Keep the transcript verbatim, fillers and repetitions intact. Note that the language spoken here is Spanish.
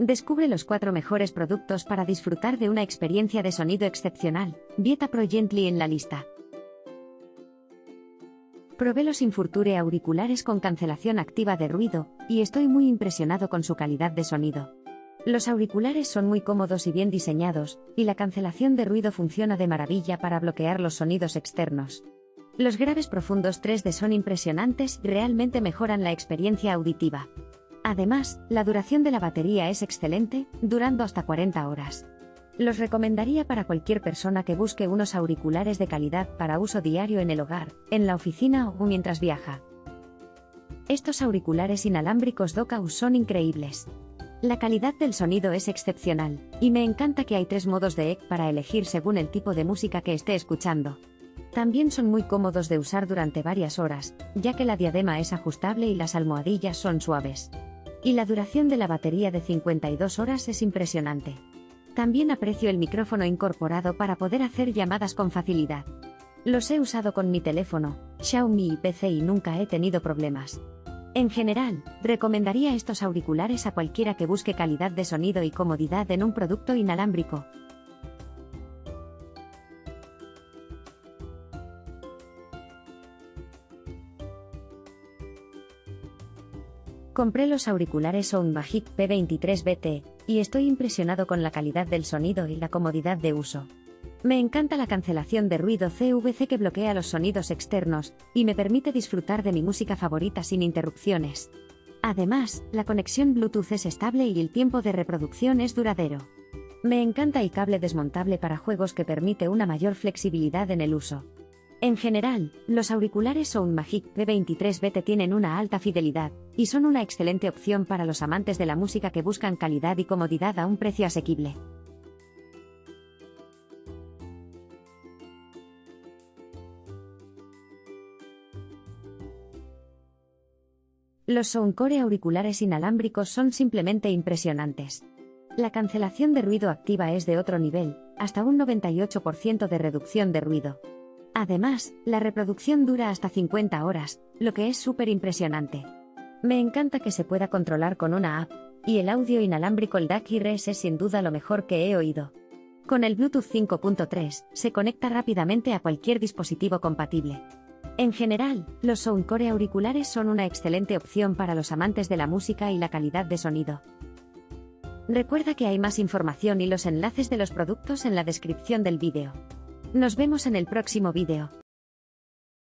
Descubre los cuatro mejores productos para disfrutar de una experiencia de sonido excepcional. Vieta Pro Gently en la lista. Probé los Infurture auriculares con cancelación activa de ruido, y estoy muy impresionado con su calidad de sonido. Los auriculares son muy cómodos y bien diseñados, y la cancelación de ruido funciona de maravilla para bloquear los sonidos externos. Los graves profundos tres D son impresionantes y realmente mejoran la experiencia auditiva. Además, la duración de la batería es excelente, durando hasta cuarenta horas. Los recomendaría para cualquier persona que busque unos auriculares de calidad para uso diario en el hogar, en la oficina o mientras viaja. Estos auriculares inalámbricos Docus son increíbles. La calidad del sonido es excepcional, y me encanta que hay tres modos de E Q para elegir según el tipo de música que esté escuchando. También son muy cómodos de usar durante varias horas, ya que la diadema es ajustable y las almohadillas son suaves. Y la duración de la batería de cincuenta y dos horas es impresionante. También aprecio el micrófono incorporado para poder hacer llamadas con facilidad. Los he usado con mi teléfono, Xiaomi y P C y nunca he tenido problemas. En general, recomendaría estos auriculares a cualquiera que busque calidad de sonido y comodidad en un producto inalámbrico. Compré los auriculares Soundmagic P veintitrés B T, y estoy impresionado con la calidad del sonido y la comodidad de uso. Me encanta la cancelación de ruido C V C que bloquea los sonidos externos, y me permite disfrutar de mi música favorita sin interrupciones. Además, la conexión Bluetooth es estable y el tiempo de reproducción es duradero. Me encanta el cable desmontable para juegos que permite una mayor flexibilidad en el uso. En general, los auriculares Soundmagic P veintitrés B T tienen una alta fidelidad, y son una excelente opción para los amantes de la música que buscan calidad y comodidad a un precio asequible. Los Soundcore auriculares inalámbricos son simplemente impresionantes. La cancelación de ruido activa es de otro nivel, hasta un noventa y ocho por ciento de reducción de ruido. Además, la reproducción dura hasta cincuenta horas, lo que es súper impresionante. Me encanta que se pueda controlar con una app, y el audio inalámbrico el D A C I R S es sin duda lo mejor que he oído. Con el Bluetooth cinco punto tres, se conecta rápidamente a cualquier dispositivo compatible. En general, los Soundcore auriculares son una excelente opción para los amantes de la música y la calidad de sonido. Recuerda que hay más información y los enlaces de los productos en la descripción del vídeo. Nos vemos en el próximo vídeo.